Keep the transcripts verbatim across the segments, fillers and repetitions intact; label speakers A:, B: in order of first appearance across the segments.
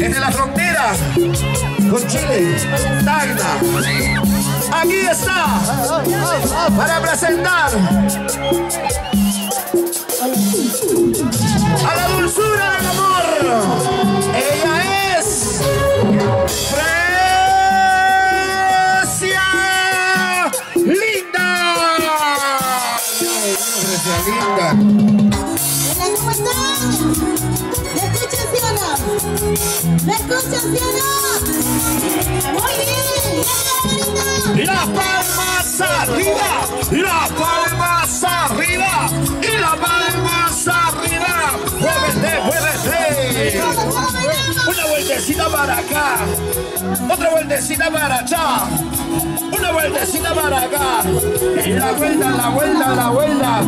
A: desde la frontera con Chile, Tacna. Aquí está para presentar a la dulzura del amor. Ella es Fresia Linda. Fresia Linda.
B: Hola, ¿cómo están? ¿Me escuchan, sí o no? ¿Me escuchan, sí o no? Muy bien.
A: Las palmas arriba, las palmas arriba y las palmas arriba. Muévete, muévete. Una vueltecita para acá, otra vueltecita para allá, una vueltecita para acá. Y la vuelta, la vuelta, la vuelta.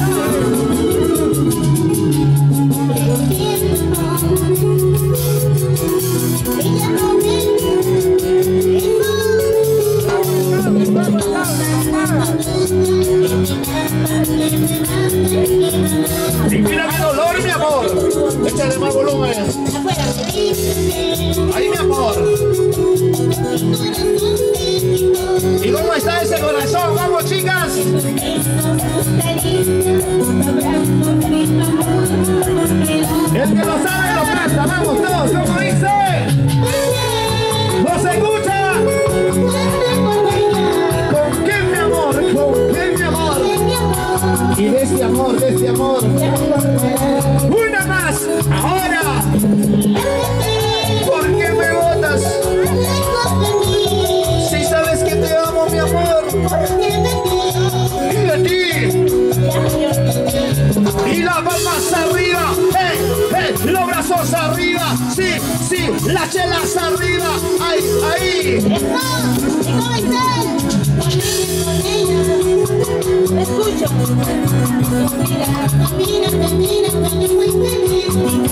A: Y mira mi dolor, mi amor. Échale más volumen. Ahí, mi amor. ¿Y cómo está ese corazón? Vamos, chicas. El que lo sabe lo canta. Vamos todos, como dice. ¿No se escucha? ¿Con qué, mi amor? ¿Con qué, mi amor? Y de este amor, de este amor. Una más. Ahora. ¿Por qué me botas? Si sabes que te amo, mi amor. Y de ti. Y las palmas arriba. ¡Hey, hey! Los brazos arriba. Sí, sí. Las chelas arriba. ¡Ahí, ahí!
B: Me escucho. Mira, mira, mira, muy feliz.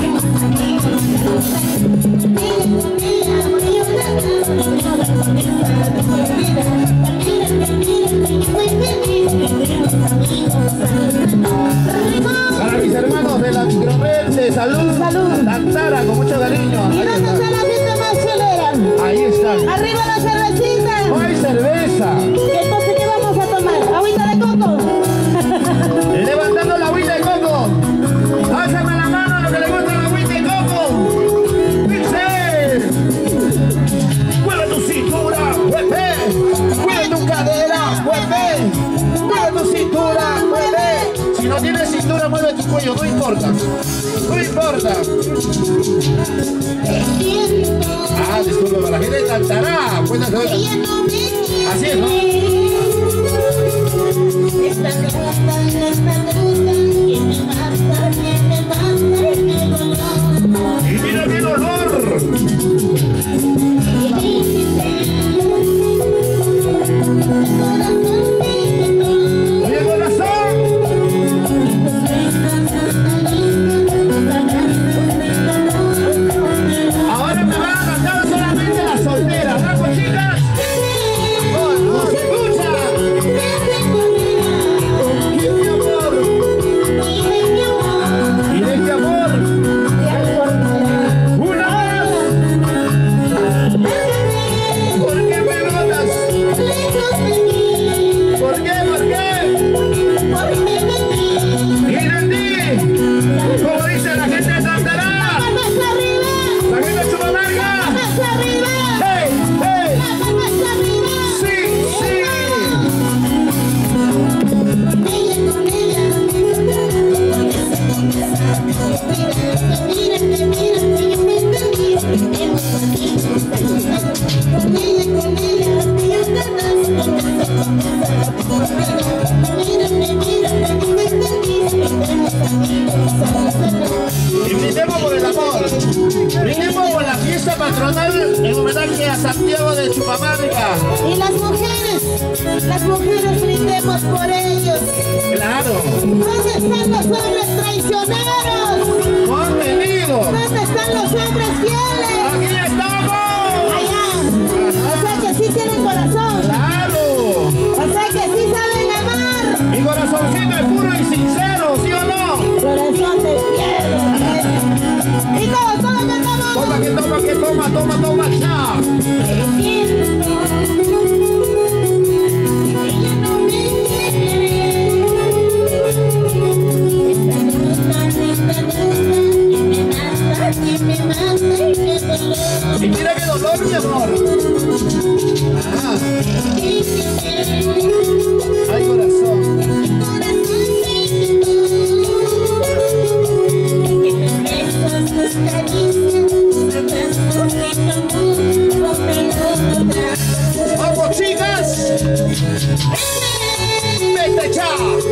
A: Para mis hermanos de la micromente, salud, salud, Tantara, con mucho cariño.
B: ¿Y dónde está la fiesta más chilera?
A: Ahí están.
B: Arriba la cervecita.
A: No hay cerveza.
B: Entonces, ¿qué vamos a tomar? ¿Agüita de coco?
A: Levantando la agüita de coco. Álzame la mano a lo que le gusta la agüita de coco. Dice. Mueve tu cintura, mueve. Mueve tu cadera, mueve. Mueve tu cintura, mueve. Si no tienes cintura, mueve tu cuello, no importa. No importa. Ah, disculpa, para la gente de Tantará. Buenas noches. Así es, ¿no?
B: Esta pregunta, esta pregunta, ¿quién me mata? ¿Quién me mata? ¿Quién me dolor?
A: Y mira mi dolor. Oye, corazón. Ahora me van a cantar solamente las solteras, ¿no, chicas? No se escucha. Y de este amor, una más. ¿Por qué me notas? ¿Por qué? ¿Por qué? Y de ti, como dice la gente de Tantará, la gente de Chupamarca. ¡Hey! ¡Hey! ¡Sí! ¡Sí! Y brindemos por el amor, brindemos por la fiesta patronal en homenaje a Santiago de Chupamarca.
B: Y las mujeres, las mujeres brindemos por ellos.
A: Claro.
B: ¿Dónde están los hombres traicioneros?
A: No han venido.
B: ¿Dónde están los hombres fieles?
A: Aquí estamos.
B: Allá. O sea que sí tienen corazón.
A: Claro.
B: O sea que sí saben amar.
A: Mi corazoncito es puro y sincero, ¿sí o no?
B: Corazón de piedra. Y todos, todos cantamos.
A: Todos que toma, que toma, toma, toma, ya. Y mira qué dolor, mi amor. Ah. Ay, corazón. Vamos, chicas. Vete ya.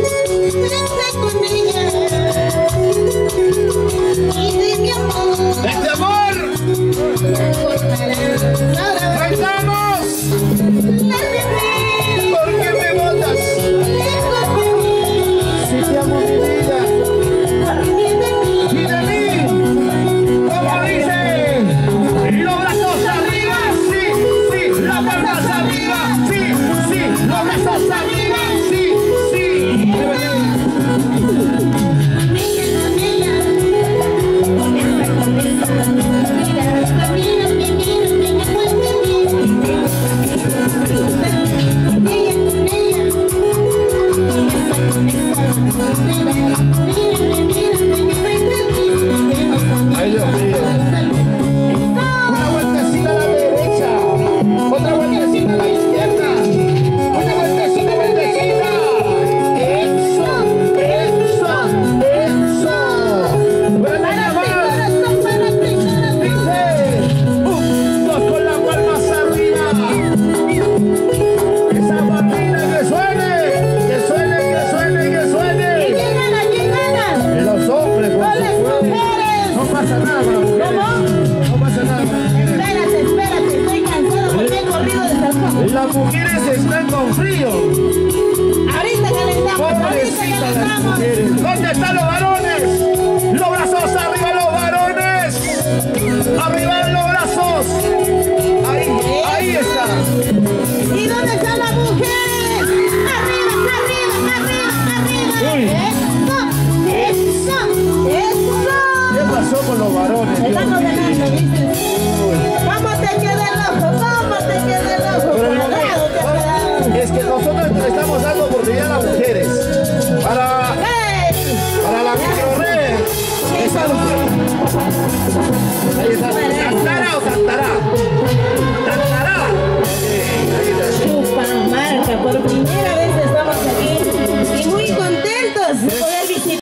A: Este amor. ¡Cantamos! ¿Por qué me botas? Si te amo mi vida. Y de mí, como dice, los brazos arriba, sí, sí, las palmas arriba, sí, sí, los brazos arriba, sí, sí. Ay, Dios mío. Una vueltecita a la derecha, otra vueltecita a la izquierda, una vueltecita, vueltecita. Eso, eso, eso. Buena más. Dice, un, dos con las palmas arriba. Esa palmita que suene, que suene, que suene, que suene.
B: ¿Quién gana? ¿Quién gana?
A: Los hombres, por supuesto. No pasa nada,
B: ¿Cómo?
A: no pasa nada.
B: Espérate, espérate, estoy cansado porque he corrido de San.
A: Las mujeres están con frío.
B: Ahorita calentamos, ahorita
A: Pobrecitas las
B: calentamos.
A: mujeres. ¿Dónde están los varones? Los brazos arriba, los varones. Arriba los brazos. Ahí, ahí está.
B: ¿Y dónde están las mujeres? Arriba, arriba, arriba, arriba.
A: Uy.
B: Eso, eso, eso.
A: ¿Qué pasó con los varones?
B: Estamos de